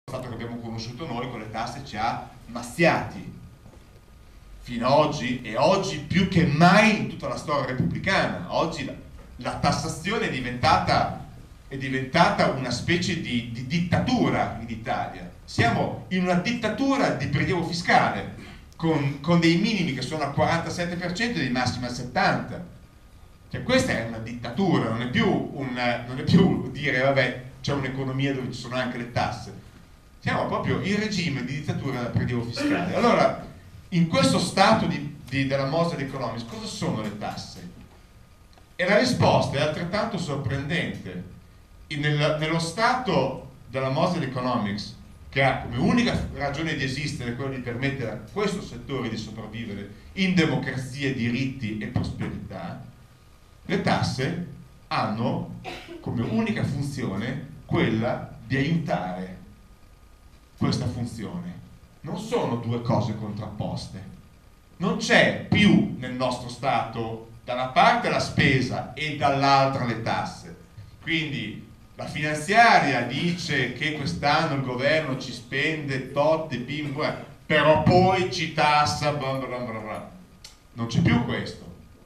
Stato che abbiamo conosciuto noi con le tasse ci ha mazziati fino ad oggi, e oggi più che mai in tutta la storia repubblicana. Oggi la tassazione è diventata una specie di dittatura in Italia. Siamo in una dittatura di prelievo fiscale con dei minimi che sono al 47% e dei massimi al 70%. Cioè, questa è una dittatura, non è più dire vabbè, c'è un'economia dove ci sono anche le tasse. Siamo proprio in regime di dittatura del prelievo fiscale. Allora, in questo stato della Moser Economics, cosa sono le tasse? E la risposta è altrettanto sorprendente. Nello stato della Moser Economics, che ha come unica ragione di esistere quella di permettere a questo settore di sopravvivere in democrazia, diritti e prosperità, le tasse hanno come unica funzione quella di aiutare questa funzione. Non sono due cose contrapposte. Non c'è più nel nostro Stato da una parte la spesa e dall'altra le tasse. Quindi la finanziaria dice che quest'anno il governo ci spende tot e pim, però poi ci tassa, bla bla bla bla. Non c'è più questo.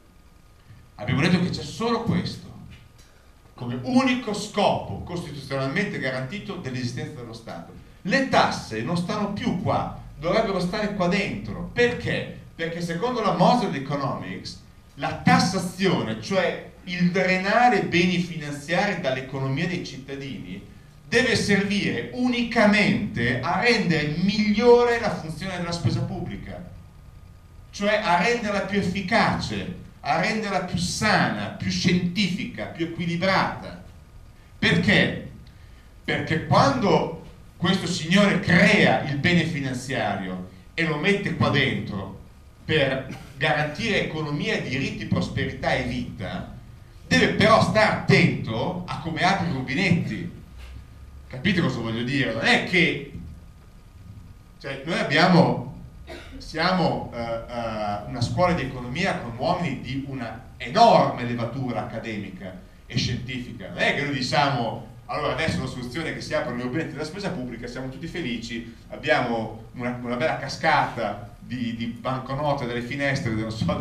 Abbiamo detto che c'è solo questo come unico scopo costituzionalmente garantito dell'esistenza dello Stato. Le tasse non stanno più qua, dovrebbero stare qua dentro. Perché? Perché secondo la Moser Economics la tassazione, cioè il drenare beni finanziari dall'economia dei cittadini, deve servire unicamente a rendere migliore la funzione della spesa pubblica, cioè a renderla più efficace, a renderla più sana, più scientifica, più equilibrata. Perché? Perché quando questo signore crea il bene finanziario e lo mette qua dentro per garantire economia, diritti, prosperità e vita, deve però stare attento a come apre i rubinetti. Capite cosa voglio dire? Non è che, cioè, noi siamo una scuola di economia con uomini di una enorme levatura accademica e scientifica. Non è che noi diciamo allora adesso la soluzione è che si aprono i rubinetti della spesa pubblica, siamo tutti felici, abbiamo una bella cascata di banconote dalle finestre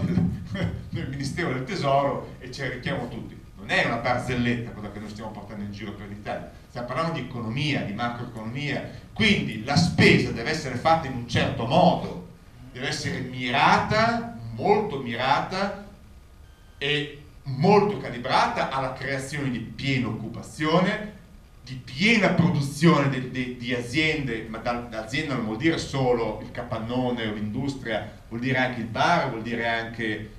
del Ministero del Tesoro e ci arricchiamo tutti. Non è una barzelletta quella che noi stiamo portando in giro per l'Italia, stiamo parlando di economia, di macroeconomia. Quindi la spesa deve essere fatta in un certo modo, deve essere mirata, molto mirata e molto calibrata alla creazione di piena occupazione, di piena produzione di aziende, ma azienda non vuol dire solo il capannone o l'industria, vuol dire anche il bar, vuol dire anche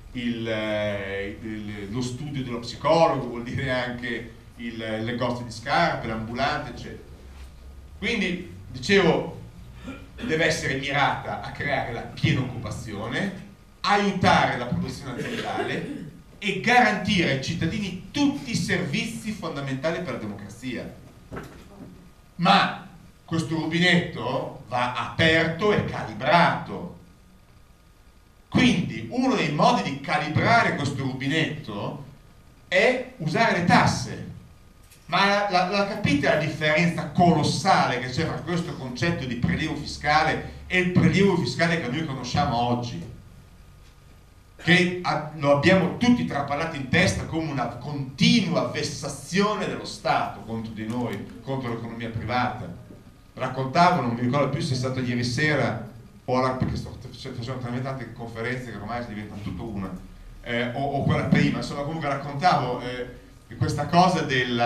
lo studio dello psicologo, vuol dire anche il negozio di scarpe, l'ambulante, eccetera. Quindi, dicevo, deve essere mirata a creare la piena occupazione, aiutare la produzione aziendale e garantire ai cittadini tutti i servizi fondamentali per la democrazia. Ma questo rubinetto va aperto e calibrato. Quindi uno dei modi di calibrare questo rubinetto è usare le tasse. Ma la capite la differenza colossale che c'è tra questo concetto di prelievo fiscale e il prelievo fiscale che noi conosciamo oggi? Che lo abbiamo tutti trapalato in testa come una continua vessazione dello Stato contro di noi, contro l'economia privata. Raccontavo, non mi ricordo più se è stato ieri sera perché facevano talmente tante conferenze che ormai diventano tutto una, o quella prima, insomma comunque raccontavo questa cosa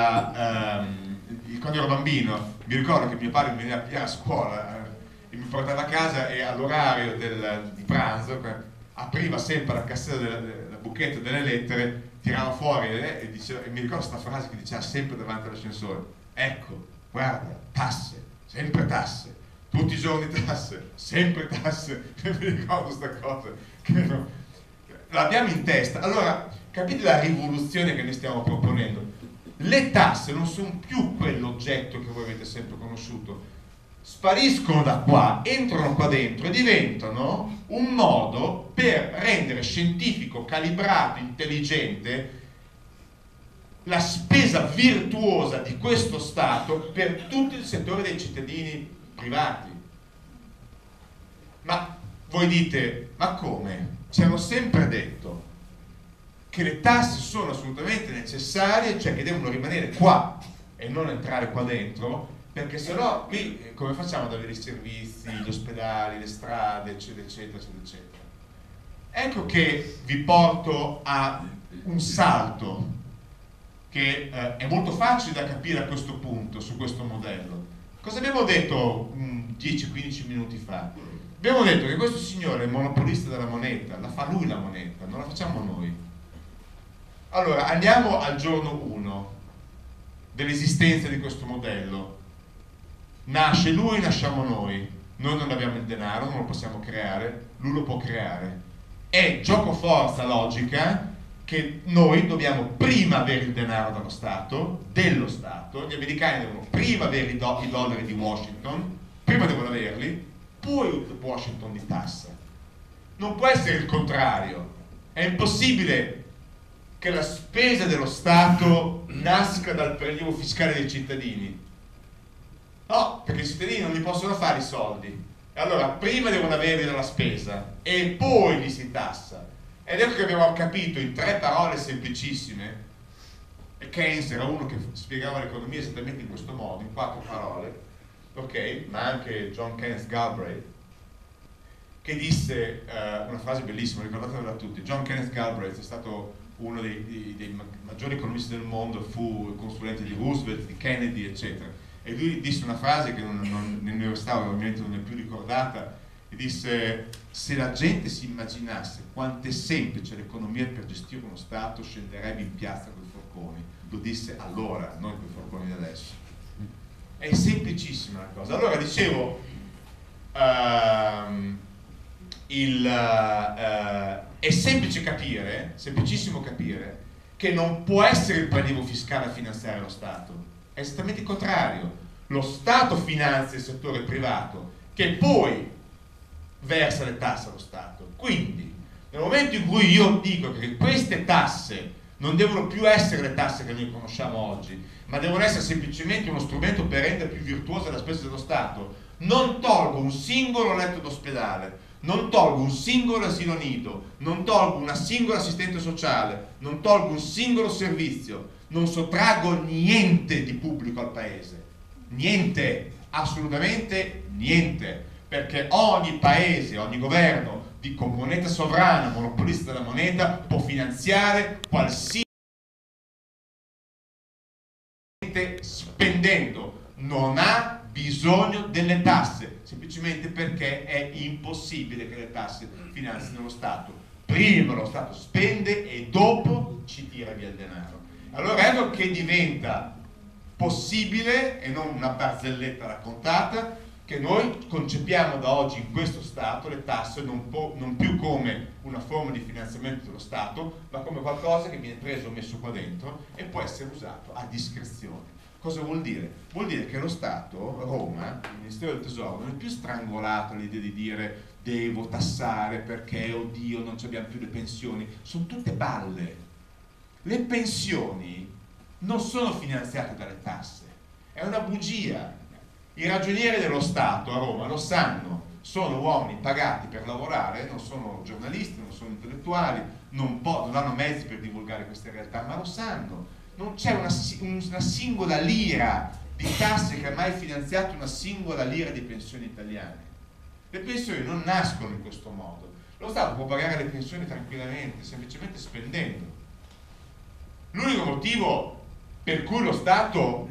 quando ero bambino. Mi ricordo che mio padre mi veniva a pigliare a scuola e mi portava a casa e all'orario di pranzo apriva sempre la cassetta del buchetto delle lettere, tirava fuori e diceva, e mi ricordo questa frase che diceva sempre davanti all'ascensore: ecco, guarda, tasse, sempre tasse, tutti i giorni tasse, sempre tasse. Mi ricordo questa cosa che l'abbiamo in testa. Allora, capite la rivoluzione che noi stiamo proponendo? Le tasse non sono più quell'oggetto che voi avete sempre conosciuto, spariscono da qua, entrano qua dentro e diventano un modo per rendere scientifico, calibrato, intelligente la spesa virtuosa di questo Stato per tutto il settore dei cittadini privati. Ma voi dite, ma come? Ci hanno sempre detto che le tasse sono assolutamente necessarie, cioè che devono rimanere qua e non entrare qua dentro, perché sennò qui come facciamo ad avere i servizi, gli ospedali, le strade, eccetera, eccetera, eccetera, eccetera. Ecco che vi porto a un salto che è molto facile da capire a questo punto, su questo modello. Cosa abbiamo detto 10-15 minuti fa? Abbiamo detto che questo signore è il monopolista della moneta, la fa lui la moneta, non la facciamo noi. Allora, andiamo al giorno 1 dell'esistenza di questo modello. Nasce lui, nasciamo noi. Noi non abbiamo il denaro, non lo possiamo creare, lui lo può creare. È gioco forza logica che noi dobbiamo prima avere il denaro dello Stato, gli americani devono prima avere i dollari di Washington, prima devono averli, poi Washington li tassa. Non può essere il contrario. È impossibile che la spesa dello Stato nasca dal prelievo fiscale dei cittadini. No, perché i cittadini non li possono fare i soldi. E allora prima devono averli dalla spesa e poi li si tassa. Ed ecco che abbiamo capito in 3 parole semplicissime, e Keynes era uno che spiegava l'economia esattamente in questo modo, in 4 parole, ok? Ma anche John Kenneth Galbraith, che disse una frase bellissima, ricordatevela tutti. John Kenneth Galbraith è stato uno dei maggiori economisti del mondo, fu consulente di Roosevelt, di Kennedy, eccetera. E lui disse una frase che nell'università ovviamente non è più ricordata, e disse: se la gente si immaginasse quanto è semplice l'economia per gestire uno Stato, scenderebbe in piazza con i forconi. Lo disse allora, non con i forconi di adesso. È semplicissima la cosa. Allora dicevo, è semplice capire, semplicissimo capire, che non può essere il prelievo fiscale a finanziare lo Stato. È esattamente il contrario. Lo Stato finanzia il settore privato, che poi versa le tasse allo Stato. Quindi, nel momento in cui io dico che queste tasse non devono più essere le tasse che noi conosciamo oggi, ma devono essere semplicemente uno strumento per rendere più virtuosa la spesa dello Stato, non tolgo un singolo letto d'ospedale, non tolgo un singolo asilo nido, non tolgo una singola assistente sociale, non tolgo un singolo servizio, non sottraggo niente di pubblico al paese. Niente, assolutamente niente, perché ogni paese, ogni governo con moneta sovrana, monopolista della moneta, può finanziare qualsiasi spendendo, non ha bisogno delle tasse, semplicemente perché è impossibile che le tasse finanzino lo Stato. Prima lo Stato spende e dopo ci tira via il denaro. Allora ecco che diventa possibile, e non una barzelletta raccontata, che noi concepiamo da oggi in questo Stato le tasse non più come una forma di finanziamento dello Stato, ma come qualcosa che viene preso, messo qua dentro e può essere usato a discrezione. Cosa vuol dire? Vuol dire che lo Stato, Roma, il Ministero del Tesoro, non è più strangolato all'idea di dire devo tassare perché, oddio, non abbiamo più le pensioni. Sono tutte balle. Le pensioni non sono finanziate dalle tasse. È una bugia. I ragionieri dello Stato a Roma lo sanno, sono uomini pagati per lavorare, non sono giornalisti, non sono intellettuali, non hanno mezzi per divulgare queste realtà, ma lo sanno. Non c'è una singola lira di tasse che ha mai finanziato una singola lira di pensioni italiane. Le pensioni non nascono in questo modo. Lo Stato può pagare le pensioni tranquillamente, semplicemente spendendo. L'unico motivo per cui lo Stato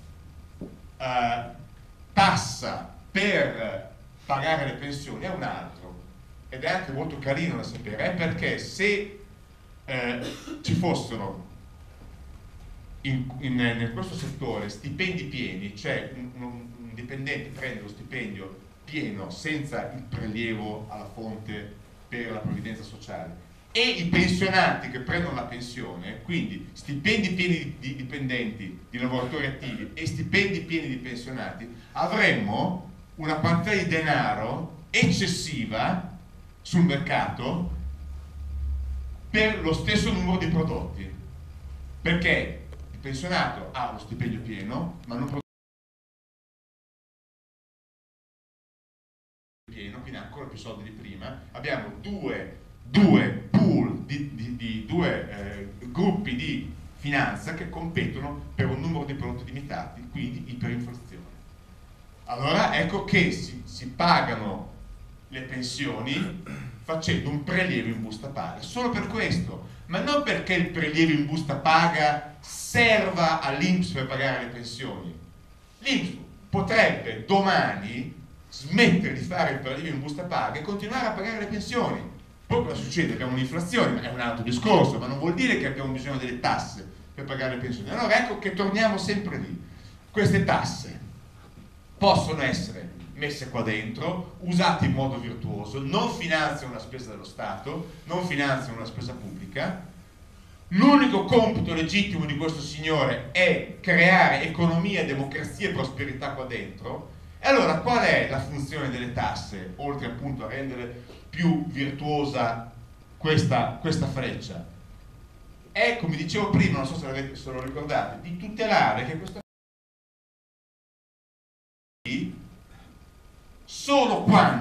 tassa per pagare le pensioni è un altro, ed è anche molto carino da sapere, è perché se ci fossero in questo settore stipendi pieni, cioè un dipendente prende lo stipendio pieno senza il prelievo alla fonte per la previdenza sociale, e i pensionati che prendono la pensione, quindi stipendi pieni di dipendenti, di lavoratori attivi e stipendi pieni di pensionati, avremmo una quantità di denaro eccessiva sul mercato per lo stesso numero di prodotti, perché il pensionato ha lo stipendio pieno ma non pieno, quindi ancora più soldi di prima, abbiamo due pool due gruppi di finanza che competono per un numero di prodotti limitati, quindi iperinflazione. Allora ecco che si pagano le pensioni facendo un prelievo in busta paga, solo per questo, ma non perché il prelievo in busta paga serva all'INPS per pagare le pensioni. L'INPS potrebbe domani smettere di fare il prelievo in busta paga e continuare a pagare le pensioni. Poi cosa succede? Abbiamo un'inflazione, ma è un altro discorso, ma non vuol dire che abbiamo bisogno delle tasse per pagare le pensioni. Allora ecco che torniamo sempre lì. Queste tasse possono essere messe qua dentro, usate in modo virtuoso, non finanziano una spesa dello Stato, non finanziano una spesa pubblica. L'unico compito legittimo di questo signore è creare economia, democrazia e prosperità qua dentro. E allora qual è la funzione delle tasse, oltre appunto a rendere più virtuosa questa freccia? È, come dicevo prima, non so se lo ricordate, di tutelare che questa solo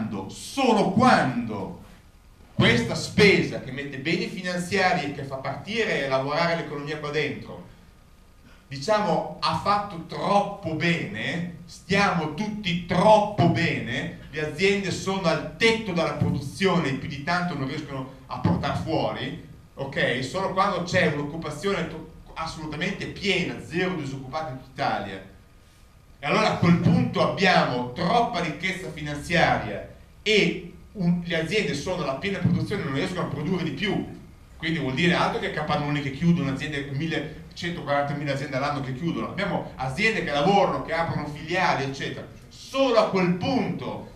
quando questa spesa che mette beni finanziari e che fa partire e lavorare l'economia qua dentro, diciamo, ha fatto troppo bene, stiamo tutti troppo bene, le aziende sono al tetto della produzione e più di tanto non riescono a portare fuori, ok? Solo quando c'è un'occupazione assolutamente piena, zero disoccupati in tutta Italia, e allora a quel punto abbiamo troppa ricchezza finanziaria e le aziende sono alla piena produzione e non riescono a produrre di più, quindi vuol dire altro che capannoni che chiudono, aziende, 140.000 aziende all'anno che chiudono, abbiamo aziende che lavorano, che aprono filiali eccetera. Solo a quel punto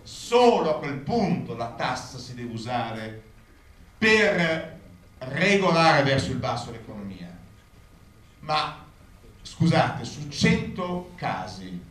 la tassa si deve usare per regolare verso il basso l'economia. Ma scusate, su 100 casi,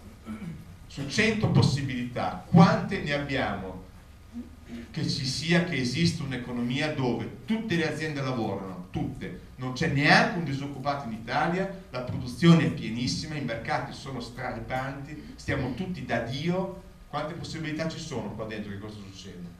su 100 possibilità, quante ne abbiamo che esista un'economia dove tutte le aziende lavorano, tutte, non c'è neanche un disoccupato in Italia, la produzione è pienissima, i mercati sono straripanti, stiamo tutti da Dio? Quante possibilità ci sono qua dentro che questo succeda?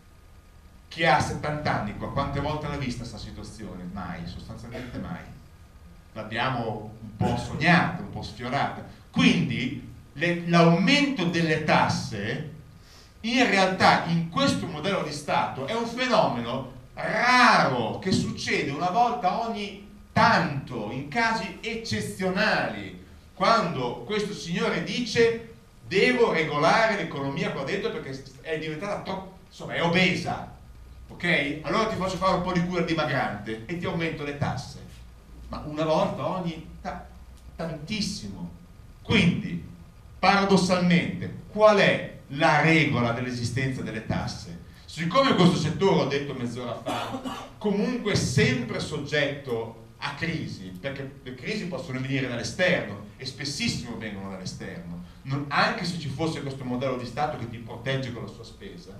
Chi ha 70 anni qua, quante volte l'ha vista questa situazione? Mai, sostanzialmente mai. L'abbiamo un po' sognata, un po' sfiorata. Quindi l'aumento delle tasse in realtà in questo modello di Stato è un fenomeno raro che succede una volta ogni tanto, in casi eccezionali, quando questo signore dice devo regolare l'economia qua dentro perché è diventata troppo, insomma è obesa, ok? Allora ti faccio fare un po' di cura dimagrante e ti aumento le tasse, ma una volta ogni tantissimo. Quindi paradossalmente qual è la regola dell'esistenza delle tasse? Siccome questo settore, ho detto mezz'ora fa, comunque è sempre soggetto a crisi, perché le crisi possono venire dall'esterno e spessissimo vengono dall'esterno, anche se ci fosse questo modello di Stato che ti protegge con la sua spesa,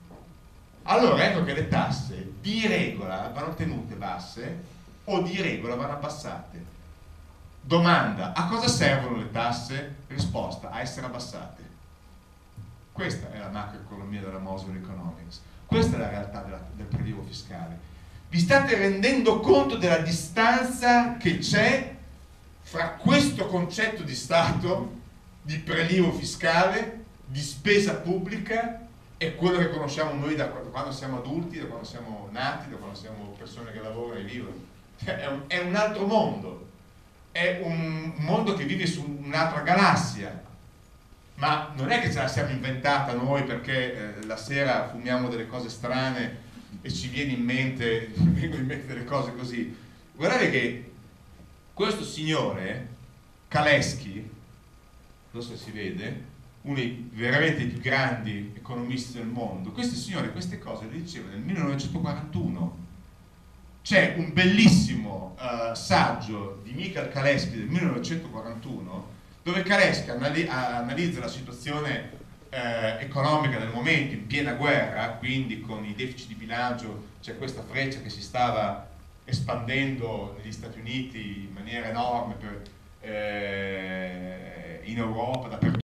allora ecco che le tasse di regola vanno tenute basse o di regola vanno abbassate. Domanda: a cosa servono le tasse? Risposta: a essere abbassate. Questa è la macroeconomia della Mosel Economics, questa è la realtà del prelievo fiscale. Vi state rendendo conto della distanza che c'è fra questo concetto di Stato, di prelievo fiscale, di spesa pubblica e quello che conosciamo noi da quando siamo adulti, da quando siamo nati, da quando siamo persone che lavorano e vivono? È un altro mondo, è un mondo che vive su un'altra galassia. Ma non è che ce la siamo inventata noi perché la sera fumiamo delle cose strane e ci vengono in mente delle cose così. Guardate che questo signore, Kalecki, non so se si vede, uno dei veramente più grandi economisti del mondo, questo signore queste cose le diceva nel 1941. C'è un bellissimo saggio di Michael Kalecki del 1941 dove Kalecki analizza la situazione economica del momento in piena guerra, quindi con i deficit di bilancio, c'è questa freccia che si stava espandendo negli Stati Uniti in maniera enorme in Europa, dappertutto.